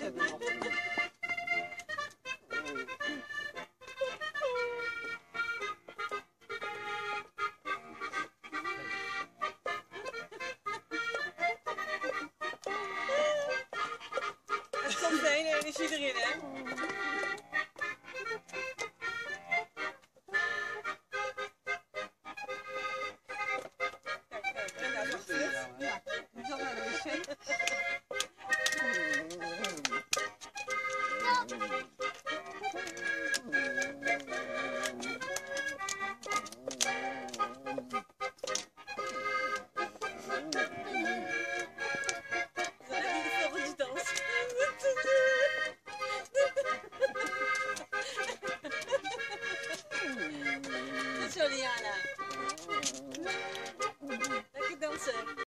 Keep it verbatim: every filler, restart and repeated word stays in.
hebben we nog. Er komt de hele energie erin, hè? Kijk, kijk, en daar is het. Ja, die zal naar de wc. Juliana. Lekker dansen.